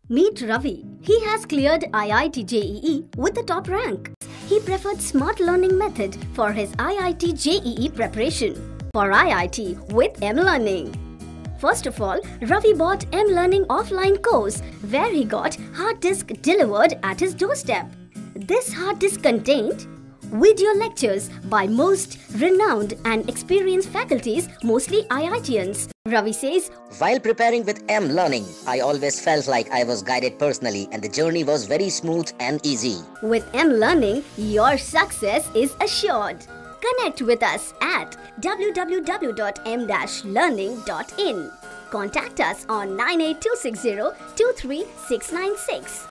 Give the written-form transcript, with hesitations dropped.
Meet Ravi. He has cleared IIT JEE with the top rank. He preferred smart learning method for his IIT JEE preparation. For IIT with M-Learning. First of all, Ravi bought M-Learning offline course where he got hard disk delivered at his doorstep. This hard disk contained video lectures by most renowned and experienced faculties, mostly IITians. Ravi says, "While preparing with M-Learning, I always felt like I was guided personally and the journey was very smooth and easy. With M-Learning, your success is assured. Connect with us at www.m-learning.in. Contact us on 98260 23696.